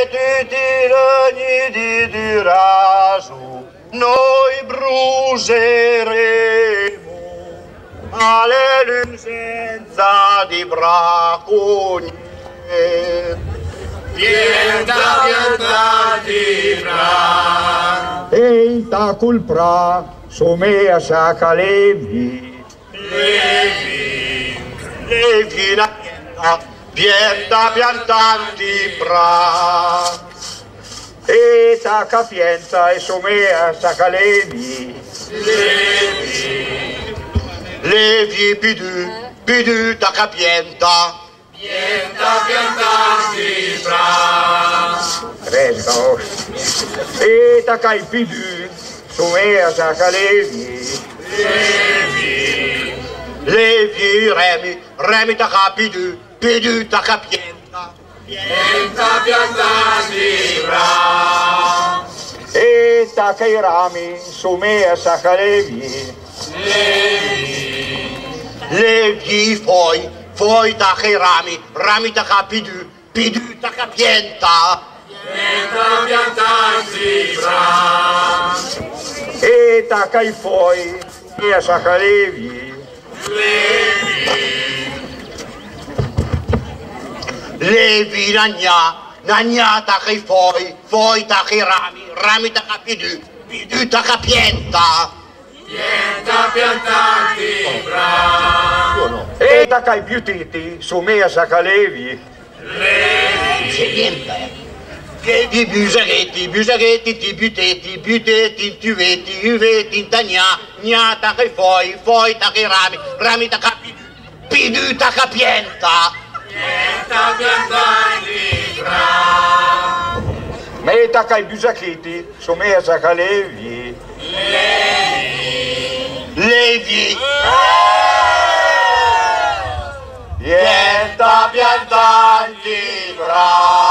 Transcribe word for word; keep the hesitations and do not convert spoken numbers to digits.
tutti i regni di raso noi bruceremo, alleluia senza di bracconiere. Pianta, pianta di bra. E in tacul pra, somea saca levi. Levi. Levi la pianta, pianta piantanti pra. E taca pianta e somea saca levi. Levi. Levi pidu, pidu taca pianta. Pianta, piantanti bra. Resca e taca i pidu, somea saca levi. Levi. Levi remi, remi taca pidu, pidu taca pianta. Pianta, piantanti bra. E taca i rami, somea saca levi. Levi. Levi foi, foi taca i rami, rami taca pidu, pidu taca pianta. Pianta, piantanti bra. E taca i foi, e saca levi. Levi. Levi nagna, nagna taca i foi, foi taca i rami, rami taca pidu, pidu taca pianta. Pianta, piantanti bra. E taca i piutiti, somea saca levi. Levi. Levi busaretti, busaretti, ti buteti, buteti, tuveti, uveti, intagna, gna taca i foi, foi taca i rami, rami taca pidu, pidu taca pianta. Pianta, piantanti bra. Me taca i busachetti, somea saca levi. Levi. Pianta piantanti bra.